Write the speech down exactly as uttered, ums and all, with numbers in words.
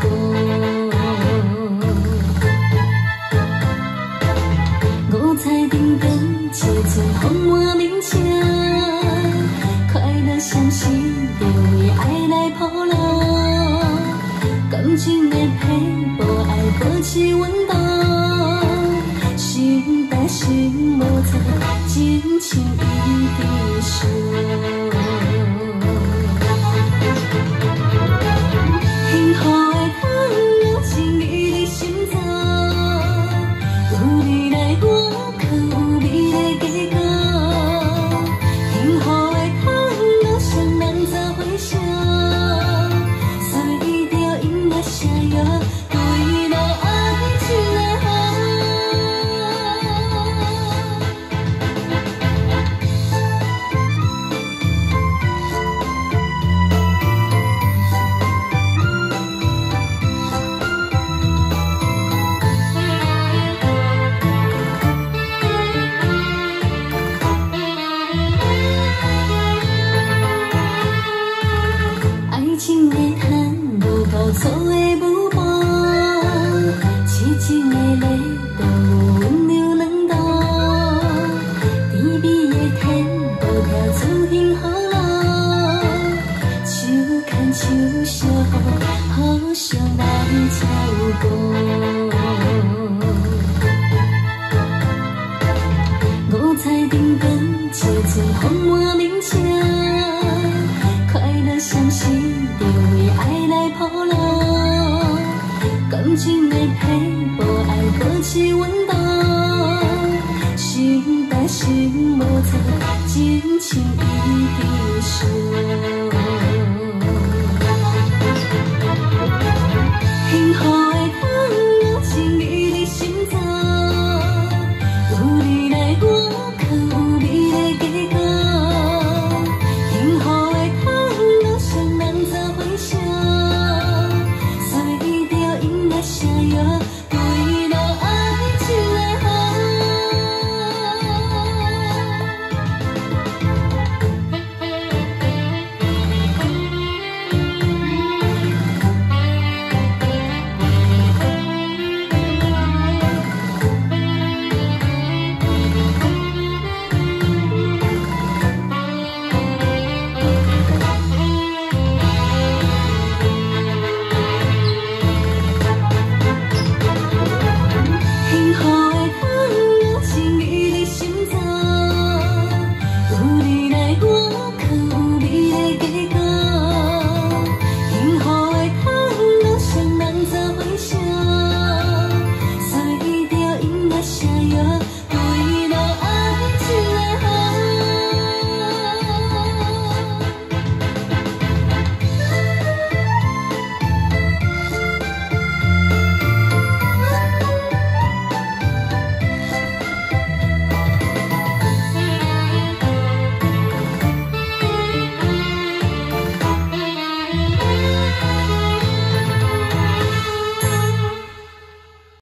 五彩灯光照进风满面车，快乐相思就为爱来铺路，感情的皮无爱保持温度，心搭心无错，真情一直伤。幸福的糖有情意在心中，有你来我可有美丽结果。幸福的糖有双人做伙笑，随着音乐声摇，对路爱真来好。爱情的hand无够错的舞伴，痴情的泪都有温柔两度，甜美的天都跳出幸福路，手牵手相扶，互相来照顾。五彩灯光照进风满面车，快乐相思就为爱来铺路，感情的皮无爱保持温度，心搭心无错，真情一直伤。幸福的糖有情意在心中，有你来我可有美丽结果。幸福的糖有双人做伙笑，随着音乐声摇。